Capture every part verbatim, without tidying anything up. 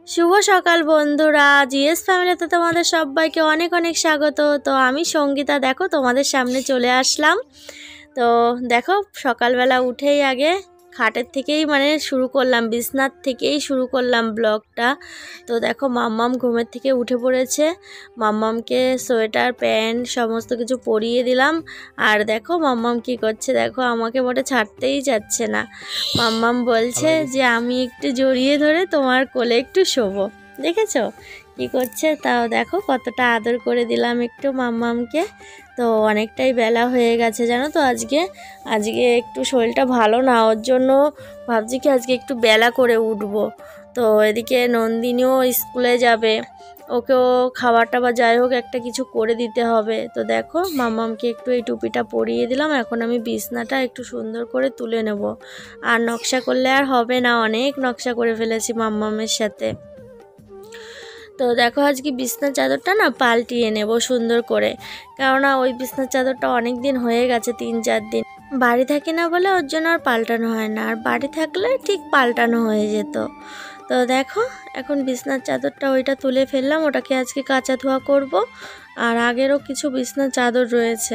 শুভ সকাল বন্ধুরা, জিএস ফ্যামিলিতে তোমাদের সবাইকে অনেক অনেক স্বাগত। তো আমি সঙ্গীতা, দেখো তোমাদের সামনে চলে আসলাম। তো দেখো সকালবেলা উঠেই আগে খাটের থেকেই মানে শুরু করলাম, বিছনার থেকেই শুরু করলাম ব্লগটা। তো দেখো মাম্মাম ঘুমের থেকে উঠে পড়েছে, মাম্মামকে সোয়েটার প্যান্ট সমস্ত কিছু পরিয়ে দিলাম। আর দেখো মাম্মাম কি করছে, দেখো আমাকে মোটে ছাড়তেই যাচ্ছে না। মাম্মাম বলছে যে আমি একটু জড়িয়ে ধরে তোমার কোলে একটু শোবো। দেখেছো কি করছে, তাও দেখো কতটা আদর করে দিলাম একটু মাম্মামকে। তো অনেকটাই বেলা হয়ে গেছে জানো তো, আজকে আজকে একটু শরীরটা ভালো না, ওর জন্য ভাবছি কি আজকে একটু বেলা করে উঠবো। তো এদিকে নন্দিনীও স্কুলে যাবে, ওকেও খাবারটা বা যাই হোক একটা কিছু করে দিতে হবে। তো দেখো মাম্মামকে একটু এই টুপিটা পরিয়ে দিলাম। এখন আমি বিছনাটা একটু সুন্দর করে তুলে নেব, আর নকশা করলে আর হবে না, অনেক নকশা করে ফেলেছি মাম্মামের সাথে। তো দেখো আজকে বিছনার চাদরটা না পাল্টিয়ে নেব সুন্দর করে, কেননা ওই বিছনার চাদরটা অনেক দিন হয়ে গেছে, তিন চার দিন বাড়ি থাকি না বলে ওর জন্য আর পাল্টানো হয় না, আর বাড়ি থাকলে ঠিক পাল্টানো হয়ে যেত। তো দেখো এখন বিছনার চাদরটা ওইটা তুলে ফেললাম, ওটাকে আজকে কাচা ধোয়া করব। আর আগেরও কিছু বিছনার চাদর রয়েছে,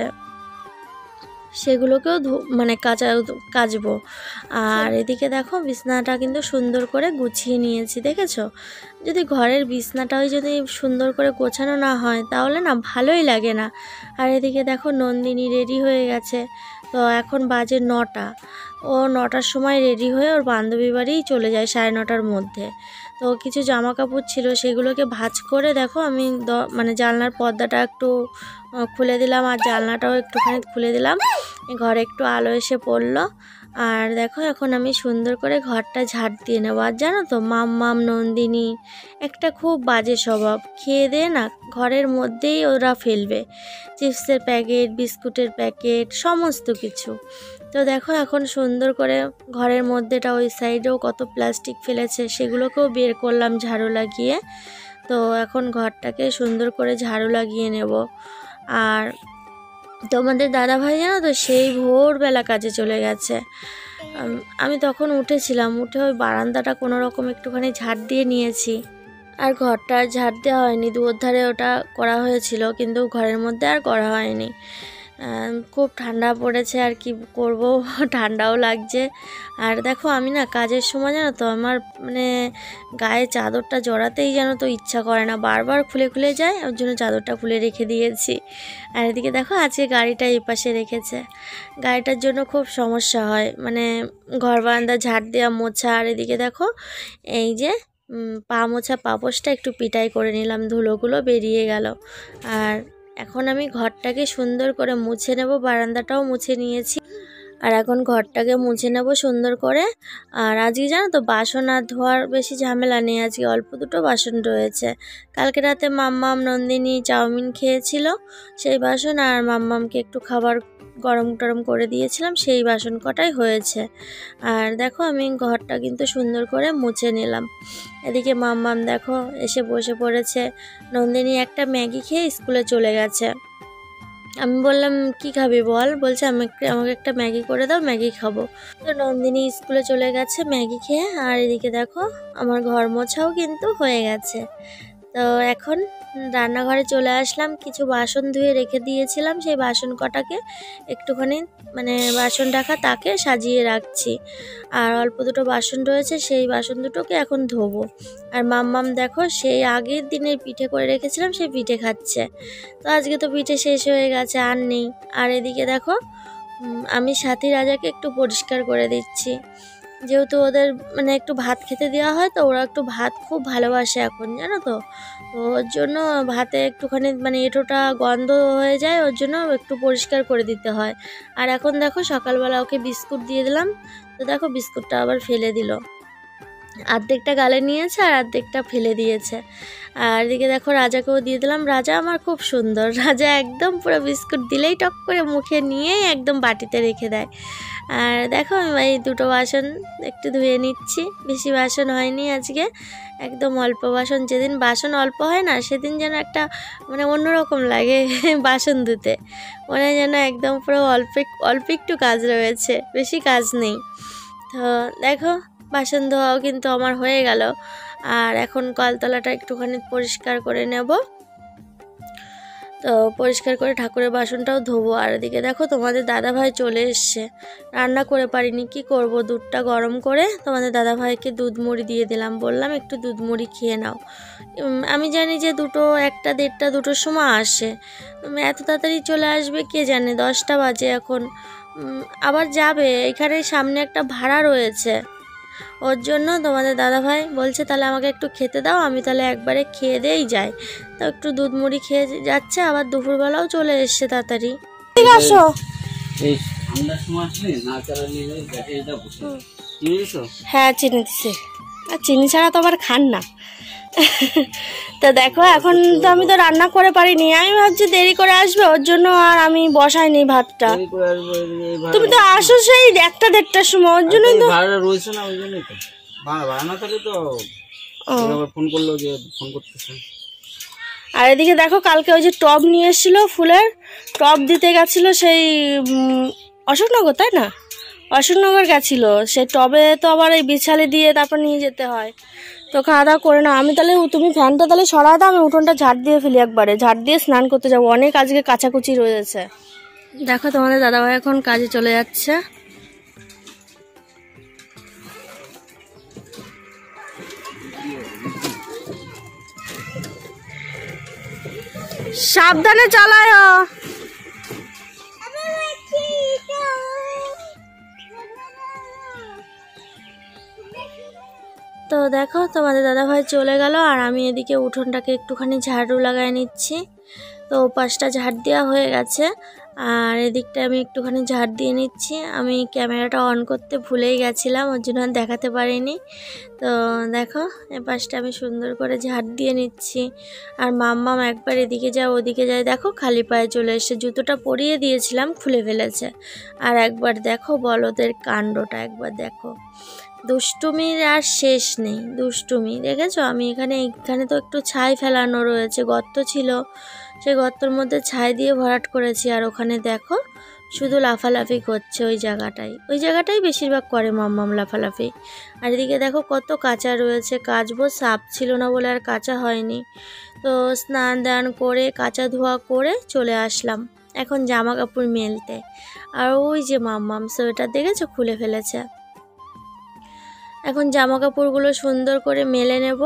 সেগুলোকেও মানে কাচা কাচবো। আর এদিকে দেখো বিছনাটা কিন্তু সুন্দর করে গুছিয়ে নিয়েছি, দেখেছো। যদি ঘরের বিছনাটাও যদি সুন্দর করে গোছানো না হয় তাহলে না ভালোই লাগে না। আর এদিকে দেখো নন্দিনী রেডি হয়ে গেছে। তো এখন বাজে নটা, ও নটার সময় রেডি হয়ে ওর বান্ধবী বাড়িই চলে যায় সাড়ে নটার মধ্যে। তো কিছু জামা কাপড় ছিল সেগুলোকে ভাঁজ করে দেখো আমি মানে জানলার পর্দাটা একটু খুলে দিলাম, আর জানলাটাও একটুখানি খুলে দিলাম, ঘরে একটু আলো এসে পড়লো। আর দেখো এখন আমি সুন্দর করে ঘরটা ঝাড় দিয়ে নেবো। আর জানো তো মাম্মাম নন্দিনী একটা খুব বাজে স্বভাব, খেয়ে দিয়ে না ঘরের মধ্যেই ওরা ফেলবে, চিপসের প্যাকেট, বিস্কুটের প্যাকেট, সমস্ত কিছু। তো দেখো এখন সুন্দর করে ঘরের মধ্যেটা, ওই সাইডেও কত প্লাস্টিক ফেলেছে সেগুলোকেও বের করলাম ঝাড়ু লাগিয়ে। তো এখন ঘরটাকে সুন্দর করে ঝাড়ু লাগিয়ে নেব। আর তোমাদের দাদাভাই জানো তো সেই ভোরবেলা কাজে চলে গেছে। আমি তখন উঠেছিলাম, উঠে ওই বারান্দাটা কোনো রকম একটুখানি ঝাড় দিয়ে নিয়েছি, আর ঘরটা ঝাড় দেওয়া হয়নি, দুয়ার ধারে ওটা করা হয়েছিল কিন্তু ঘরের মধ্যে আর করা হয়নি। খুব ঠান্ডা পড়েছে, আর কি করব, ঠান্ডাও লাগছে। আর দেখো আমি না কাজের সময় জানো তো আমার মানে গায়ে চাদরটা জড়াতেই যেন তো ইচ্ছা করে না, বারবার খুলে খুলে যায়, ওর জন্য চাদরটা খুলে রেখে দিয়েছি। আর এদিকে দেখো আজকে গাড়িটা এই পাশে রেখেছে, গাড়িটার জন্য খুব সমস্যা হয়, মানে ঘর বারান্দা ঝাড় দেওয়া, মোছা। আর এদিকে দেখো এই যে পা মোছা পাপোশটা একটু পিটাই করে নিলাম, ধুলোগুলো বেরিয়ে গেল। আর এখন আমি ঘরটাকে সুন্দর করে মুছে নেব, বারান্দাটাও মুছে নিয়েছি। আর এখন ঘরটাকে মুছে নেব সুন্দর করে। আর আজকে জানো তো বাসন আর ধোয়ার বেশি ঝামেলা নেই, আজকে অল্প দুটো বাসন রয়েছে। কালকে রাতে মাম্মাম নন্দিনী চাউমিন খেয়েছিল সেই বাসন, আর মাম্মামকে একটু খাবার গরম টরম করে দিয়েছিলাম, সেই বাসন কটাই হয়েছে। আর দেখো আমি ঘরটা কিন্তু সুন্দর করে মুছে নিলাম। এদিকে মাম্মাম দেখো এসে বসে পড়েছে। নন্দিনী একটা ম্যাগি খেয়ে স্কুলে চলে গেছে। আমি বললাম কি খাবি বল, বলছে আমাকে আমাকে একটা ম্যাগি করে দাও, ম্যাগি খাবো। তো নন্দিনী স্কুলে চলে গেছে ম্যাগি খেয়ে। আর এদিকে দেখো আমার ঘর মোছাও কিন্তু হয়ে গেছে। তো এখন রান্নাঘরে চলে আসলাম, কিছু বাসন ধুয়ে রেখে দিয়েছিলাম, সেই বাসন কটাকে একটুখানি মানে বাসন রাখা তাকে সাজিয়ে রাখছি। আর অল্প দুটো বাসন রয়েছে, সেই বাসন দুটোকে এখন ধোবো। আর মাম্মাম দেখো সেই আগের দিনের পিঠে করে রেখেছিলাম, সেই পিঠে খাচ্ছে। তো আজকে তো পিঠে শেষ হয়ে গেছে, আর নেই। আর এদিকে দেখো আমি সাথী রাজাকে একটু পরিষ্কার করে দিচ্ছি, যেহেতু ওদের মানে একটু ভাত খেতে দেওয়া হয়, তো ওরা একটু ভাত খুব ভালোবাসে এখন জানো তো। তো ওর জন্য ভাতে একটুখানি মানে এঁটোটা গন্ধ হয়ে যায়, ওর জন্য একটু পরিষ্কার করে দিতে হয়। আর এখন দেখো সকালবেলা ওকে বিস্কুট দিয়ে দিলাম, তো দেখো বিস্কুটটা আবার ফেলে দিল, অর্ধেকটা গালে নিয়েছে আর অর্ধেকটা ফেলে দিয়েছে। আর এদিকে দেখো রাজাকেও দিয়ে দিলাম, রাজা আমার খুব সুন্দর, রাজা একদম পুরো বিস্কুট দিলেই টক করে মুখে নিয়েই একদম বাটিতে রেখে দেয়। আর দেখো আমি এই দুটো বাসন একটু ধুয়ে নিচ্ছি, বেশি বাসন হয়নি আজকে, একদম অল্প বাসন। যেদিন বাসন অল্প হয় না সেদিন যেন একটা মানে অন্যরকম লাগে বাসন ধুতে, মনে যেন একদম পুরো অল্প অল্প একটু কাজ রয়েছে, বেশি কাজ নেই। তো দেখো বাসন ধোয়াও কিন্তু আমার হয়ে গেল। আর এখন কলতলাটা একটুখানি পরিষ্কার করে নেব। তো পরিষ্কার করে ঠাকুরের বাসনটাও ধোবো। আর এদিকে দেখো তোমাদের দাদাভাই চলে এসছে, রান্না করে পারিনি, কি করব, দুধটা গরম করে তোমাদের দাদাভাইকে দুধ মুড়ি দিয়ে দিলাম, বললাম একটু দুধ মুড়ি খেয়ে নাও। আমি জানি যে দুটো একটা দেড়টা দুটোর সময় আসে, এত তাড়াতাড়ি চলে আসবে কে জানে, দশটা বাজে এখন, আবার যাবে, এখানে সামনে একটা ভাড়া রয়েছে, ওর জন্য তোমাদের দাদাভাই বলছে তাহলে আমাকে একটু খেতে দাও, আমি তাহলে একবারে খেয়ে দিয়েই যাই। তো একটু দুধ মুড়ি খেয়ে যাচ্ছে, আবার দুপুরবেলাও চলে এসছে তাড়াতাড়ি। ঠিক আসো, হ্যাঁ চিনি দিচ্ছে, আর চিনি ছাড়া তো আবার খান না। তো দেখো এখন তো আমি তো রান্না করে পারিনি, আমি ভাবছি দেরি করে আসবে, ওর জন্য আর আমি বসাইনি ভাতটা। তুমি তো আসো সেই একটা দেড়টার সময়, ওর জন্য তো রয়েছে না, ওই জন্যই তো ভাড়া না থাকে তো ফোন করলো যে ফোন করতেছে। আর এদিকে দেখো কালকে ওই যে টব নিয়ে এসেছিল ফুলের, টব দিতে গেছিল সেই অশোকনগর, তাই না, অশোকনগর গেছিলো, সেই টবে তো আবার এই বিছালে দিয়ে তারপর নিয়ে যেতে হয়। তো খাওয়া দাওয়া করে না, আমি তাহলে তুমি ফ্যানটা তাহলে সরাই দাও, আমি উঠোনটা ঝাড় দিয়ে ফেলি, একবারে ঝাড় দিয়ে স্নান করতে যাবো, অনেক আজকে কাচাকুচি রয়েছে। দেখো তোমাদের দাদাভাই এখন কাজে চলে যাচ্ছে। সাবধানে চালায়। তো দেখো তোমাদের দাদাভাই চলে গেল, আর আমি এদিকে উঠোনটাকে একটুখানি ঝাড়ু লাগাই নিচ্ছি। তো পাশটা ঝাড় দেওয়া হয়ে গেছে, আর এদিকটা আমি একটুখানি ঝাড় দিয়ে নিচ্ছি। আমি ক্যামেরাটা অন করতে ভুলেই গেছিলাম, ওর জন্য দেখাতে পারিনি। তো দেখো এ পাশটা আমি সুন্দর করে ঝাড় দিয়ে নিচ্ছি। আর মাম্মাম একবার এদিকে যায় ওদিকে যায়, দেখো খালি পায়ে চলে এসে, জুতোটা পরিয়ে দিয়েছিলাম খুলে ফেলেছে। আর একবার দেখো বলদের কাণ্ডটা, একবার দেখো, দুষ্টুমির আর শেষ নেই, দুষ্টুমি দেখেছো। আমি এখানে এখানে তো একটু ছাই ফেলানো রয়েছে, গর্ত ছিল, সেই গর্তর মধ্যে ছাই দিয়ে ভরাট করেছি, আর ওখানে দেখো শুধু লাফালাফি করছে ওই জায়গাটাই, ওই জায়গাটাই বেশিরভাগ করে মাম্মাম লাফালাফি। আর এদিকে দেখো কত কাঁচা রয়েছে, কাচবো, সাপ ছিল না বলে আর কাঁচা হয়নি। তো স্নান দান করে কাঁচা ধোয়া করে চলে আসলাম এখন জামা কাপড় মেলতে। আর ওই যে মাম্মাম সোয়েটার দেখেছো খুলে ফেলেছে, এখন জামা কাপড়গুলো সুন্দর করে মেলে নেব।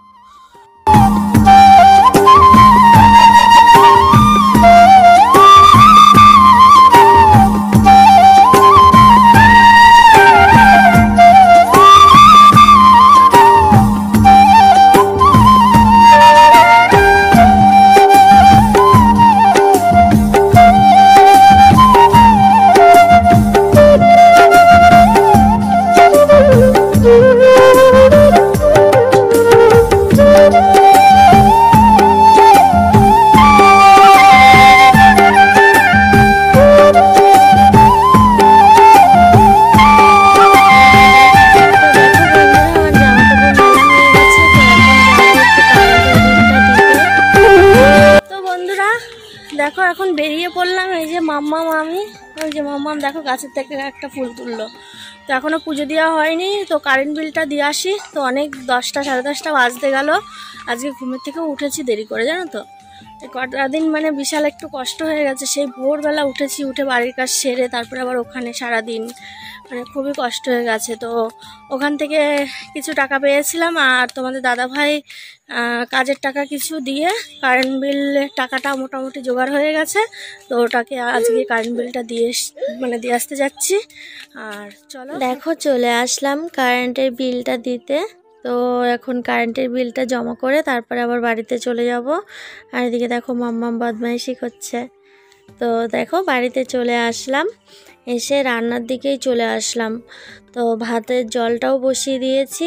দেখো এখন বেরিয়ে পড়লাম, এই যে মাম্মাম, আমি ওই যে মাম্মাম দেখো গাছের থেকে একটা ফুল তুললো। তো এখনও পুজো দেওয়া হয়নি, তো কারেন্ট বিলটা দিয়ে আসি। তো অনেক দশটা সাড়ে দশটা বাজতে গেল, আজকে ঘুমের থেকেও উঠেছি দেরি করে, জানো তো, কটা দিন মানে বিশাল একটু কষ্ট হয়ে গেছে। সেই ভোরবেলা উঠেছি, উঠে বাড়ির কাজ সেরে তারপরে আবার ওখানে সারাদিন, মানে খুবই কষ্ট হয়ে গেছে। তো ওখান থেকে কিছু টাকা পেয়েছিলাম, আর তোমাদের দাদাভাই কাজের টাকা কিছু দিয়ে কারেন্ট বিলের টাকাটা মোটামুটি জোগাড় হয়ে গেছে। তো ওটাকে আজকে কারেন্ট বিলটা দিয়ে মানে দিয়ে আসতে যাচ্ছি। আর চলো দেখো চলে আসলাম কারেন্টের বিলটা দিতে। তো এখন কারেন্টের বিলটা জমা করে তারপরে আবার বাড়িতে চলে যাব। আর এদিকে দেখো মাম্মাম বদমাইশি করছে। তো দেখো বাড়িতে চলে আসলাম, এসে রান্নার দিকেই চলে আসলাম। তো ভাতের জলটাও বসিয়ে দিয়েছি,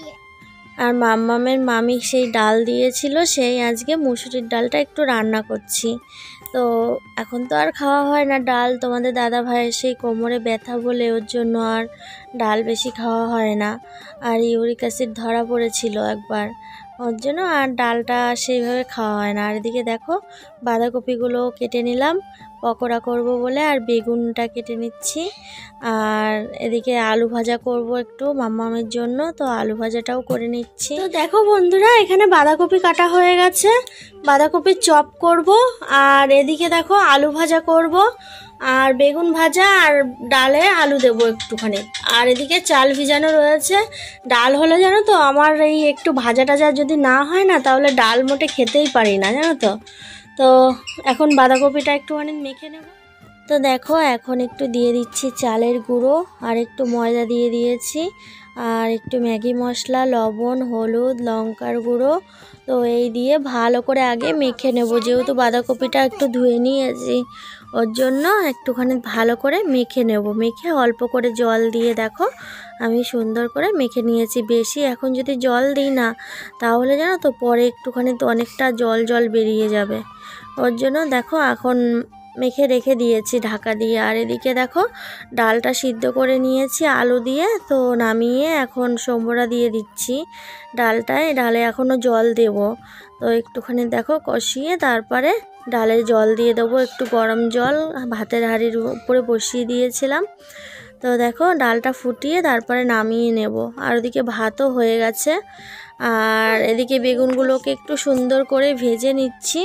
আর মাম্মামের মামি সেই ডাল দিয়েছিল, সেই আজকে মুসুরির ডালটা একটু রান্না করছি। তো এখন তো আর খাওয়া হয় না ডাল, তোমাদের দাদা ভাইয়ের সেই কোমরে ব্যথা বলে ওর জন্য আর ডাল বেশি খাওয়া হয় না। আর ইউরিক অ্যাসিড ধরা পড়েছিল একবার, ওর জন্য আর ডালটা সেইভাবে খাওয়া হয় না। আর এদিকে দেখো বাঁধাকপিগুলো কেটে নিলাম, পকোড়া করব বলে, আর বেগুনটা কেটে নিচ্ছি। আর এদিকে আলু ভাজা করব একটু মাম্মামের জন্য, তো আলু ভাজাটাও করে নিচ্ছি। তো দেখো বন্ধুরা, এখানে বাঁধাকপি কাটা হয়ে গেছে, বাঁধাকপির চপ করব। আর এদিকে দেখো আলু ভাজা করব, আর বেগুন ভাজা, আর ডালে আলু দেবো একটুখানি। আর এদিকে চাল ভিজানো রয়েছে। ডাল হলে জানো তো আমার এই একটু ভাজা টাজা যদি না হয় না, তাহলে ডাল মোটে খেতেই পারি না জানো তো। তো এখন বাঁধাকপিটা একটুখানি মেখে নেব। তো দেখো এখন একটু দিয়ে দিচ্ছি চালের গুঁড়ো, আর একটু ময়দা দিয়ে দিয়েছি, আর একটু ম্যাগি মশলা, লবণ, হলুদ, লঙ্কার গুঁড়ো। তো এই দিয়ে ভালো করে আগে মেখে নেব, যেহেতু বাঁধাকপিটা একটু ধুয়ে নিয়েছি, ওর জন্য একটুখানি ভালো করে মেখে নেব। মেখে অল্প করে জল দিয়ে দেখো আমি সুন্দর করে মেখে নিয়েছি। বেশি এখন যদি জল দিই না, তাহলে জানো তো পরে একটুখানি তো অনেকটা জল জল বেরিয়ে যাবে। ওর জন্য দেখো এখন মেখে রেখে দিয়েছি ঢাকা দিয়ে। আর এদিকে দেখো ডালটা সিদ্ধ করে নিয়েছি আলু দিয়ে, তো নামিয়ে এখন সম্বরা দিয়ে দিচ্ছি ডালটায়। ডালে এখনও জল দেব, তো একটুখানি দেখো কষিয়ে তারপরে ডালে জল দিয়ে দেবো, একটু গরম জল ভাতের হাঁড়ির উপরে বসিয়ে দিয়েছিলাম। তো দেখো ডালটা ফুটিয়ে তারপরে নামিয়ে নেব। আর ওদিকে ভাতও হয়ে গেছে। আর এদিকে বেগুনগুলোকে একটু সুন্দর করে ভেজে নিচ্ছি।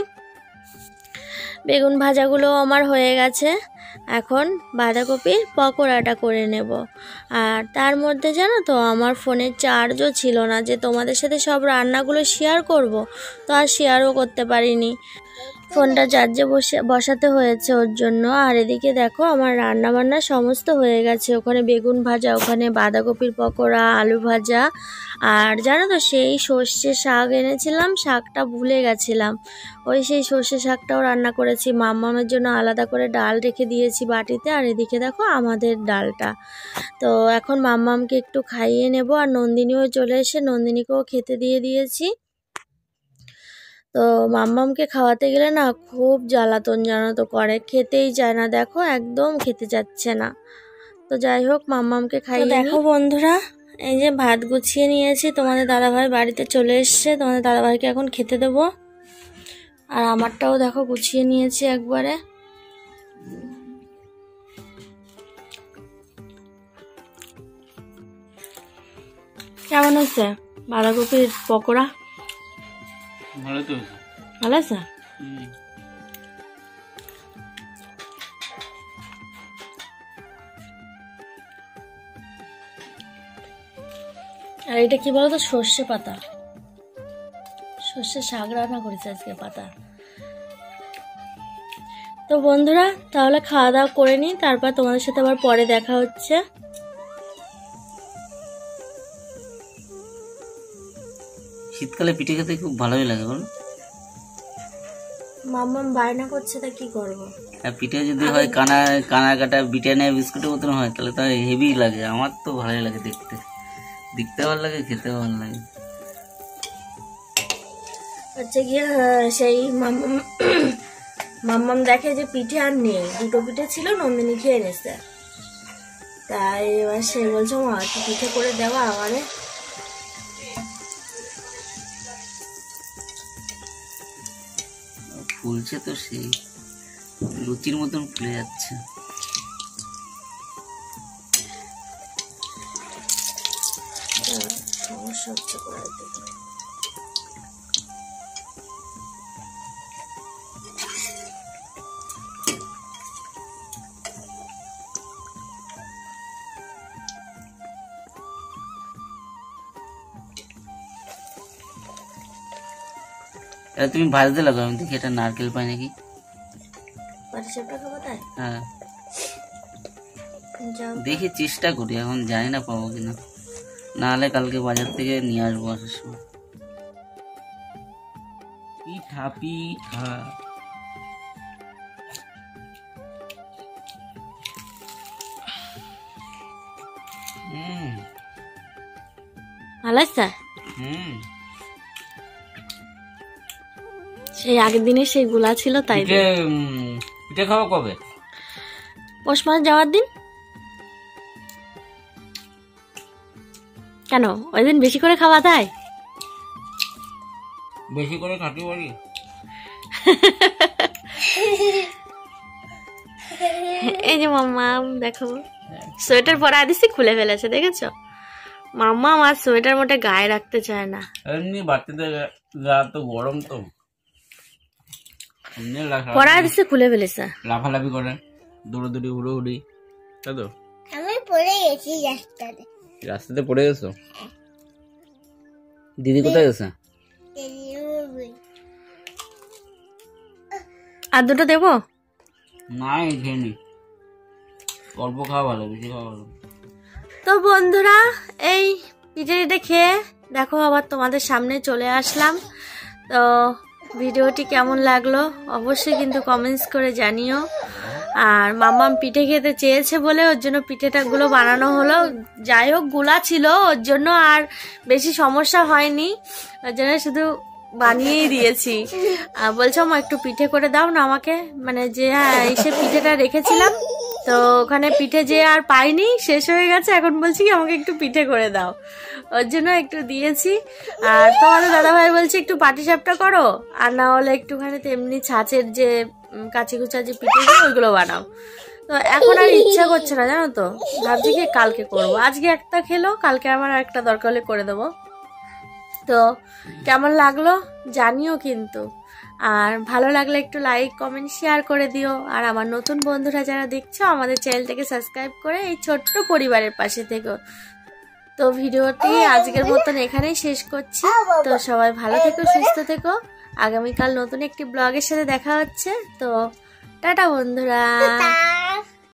বেগুন ভাজাগুলো আমার হয়ে গেছে, এখন বাঁধাকপির পকোড়াটা করে নেব। আর তার মধ্যে জানো তো আমার ফোনের চার্জও ছিল না, যে তোমাদের সাথে সব রান্নাগুলো শেয়ার করব, তো আর শেয়ারও করতে পারিনি, ফোনটা চার্জে বসে বসাতে হয়েছে ওর জন্য। আর এদিকে দেখো আমার রান্না বান্না সমস্ত হয়ে গেছে, ওখানে বেগুন ভাজা, ওখানে বাঁধাকপির পকোড়া, আলু ভাজা। আর জানো তো সেই সর্ষে শাক এনেছিলাম, শাকটা ভুলে গেছিলাম, ওই সেই সর্ষে শাকটাও রান্না করেছি। মাম্মামের জন্য আলাদা করে ডাল রেখে দিয়েছি বাটিতে। আর এদিকে দেখো আমাদের ডালটা। তো এখন মাম্মামকে একটু খাইয়ে নেব। আর নন্দিনীও চলে এসে নন্দিনীকেও খেতে দিয়ে দিয়েছি। তো মাম্মামকে খাওয়াতে গেলে না খুব জ্বালাতন জানো তো করে, খেতেই চায় না, দেখো একদম খেতে যাচ্ছে না। তো যাই হোক মাম্মামকে খাইয়ে দেখো বন্ধুরা, এই যে ভাত গুছিয়ে নিয়েছি, তোমাদের দাদাভাই বাড়িতে চলে এসছে, তোমাদের দাদাভাইকে এখন খেতে দেবো। আর আমারটাও দেখো গুছিয়ে নিয়েছি একবারে। কেমন হচ্ছে বাঁধাকপির পকোড়া? ভালো তো ভালো আছে। আর এটা কি বলতো, সর্ষে পাতা, সর্ষে শাক রান্না করেছে আজকে পাতা। তো বন্ধুরা তাহলে খাওয়া দাওয়া করে নিই, তারপর তোমাদের সাথে আবার পরে দেখা হচ্ছে। শীতকালে পিঠে খেতে খুব ভালোই লাগে বল। মাম্মাম বায়না করছে, তা কি করবো। আর পিঠে যদি হয় কানা কানা কাটা ব্রিটানিয়া বিস্কুটের মতন হয়, তাহলে তো হেভি লাগে। আমার তো ভালোই লাগে দেখতে, দেখতে ভালো লাগে, খেতে ভালো লাগে। হচ্ছে গিয়ে সেই মাম্মাম মাম্মাম দেখে যে পিঠে আর নেই, দুটো পিঠে ছিল, নন্দিনী খেয়ে এনেছে। তাই এবার সে বলছে মা একটু পিঠে করে দেওয়া আমারে। ফুলছে তো সেই লুচির মতন ফুলে যাচ্ছে। সমস্যা হচ্ছে করে দিতে। তুমি ভাজতে লাগো, আমি দেখি এটা নারকেল পাই নাকি। হ্যাঁ দেখি চেষ্টা করি, এখন জানি না পাবো কিনা, না হলে কালকে বাজার থেকে নিয়ে আসবো আসার সময়। পিঠা পিঠা হুম ভালো আছে। হুম সেই আগের দিনে সেই গুলা ছিল, তাই পিঠে খাওয়া কবে? পৌষ মাস যাওয়ার দিন। কেন ওই দিন বেশি করে খাওয়া যায়? বেশি করে খাটি বাড়ি এই যে মাম্মা দেখো সোয়েটার পরা দিছি খুলে ফেলেছে দেখেছো। মাম্মা আমার সোয়েটার মোটে গায়ে রাখতে চায় না, এমনি বাচ্চাদের গা তো গরম তো পরা দিছে খুলে ফেলেছে, লাফালাফি করে দৌড়াদৌড়ি হুড়োহুড়ি, তাই তো। আমি পড়ে গেছি রাস্তাতে। রাস্তাতে পড়ে গেছো? দিদি কোথায় গেছে? আর দুটো দেবো? না খেয়ে নি, অল্প খাওয়া ভালো, বেশি খাওয়া ভালো। তো বন্ধুরা এই পিঠে পিঠে খেয়ে দেখো আবার তোমাদের সামনে চলে আসলাম। তো ভিডিওটি কেমন লাগলো অবশ্যই কিন্তু কমেন্টস করে জানিও। আর মাম্মাম পিঠে খেতে চেয়েছে বলে ওর জন্য পিঠেটাগুলো বানানো হলো। যাই হোক গুলা ছিল ওর জন্য আর বেশি সমস্যা হয়নি, ওর জন্য শুধু বানিয়েই দিয়েছি। আর বলছো মা একটু পিঠে করে দাও না আমাকে, মানে যে হ্যাঁ এসে পিঠেটা রেখেছিলাম তো ওখানে পিঠে যে আর পাইনি, শেষ হয়ে গেছে, এখন বলছি কি আমাকে একটু পিঠে করে দাও, ওর জন্য একটু দিয়েছি। আর তোমাদের দাদাভাই বলছে একটু পাটিসাপটা করো, আর না হলে একটুখানি তেমনি ছাঁচের যে কাঁচি কুচা যে পিঠেগুলো ওইগুলো বানাও। তো এখন আর ইচ্ছা করছে না জানো তো, ভাবছি কি কালকে করবো, আজকে একটা খেলো কালকে আমার একটা দরকার হলে করে দেবো। তো কেমন লাগলো জানিও কিন্তু, আর ভালো লাগলে একটু লাইক কমেন্ট শেয়ার করে দিও। আর আমার নতুন বন্ধুরা যারা দেখছো আমাদের চ্যানেলটাকে সাবস্ক্রাইব করে এই ছোট্ট পরিবারের পাশে থেকো। তো ভিডিওটি আজকের মতন এখানেই শেষ করছি। তো সবাই ভালো থেকো, সুস্থ থেকো, আগামীকাল নতুন একটি ব্লগের সাথে দেখা হচ্ছে। তো টাটা বন্ধুরা।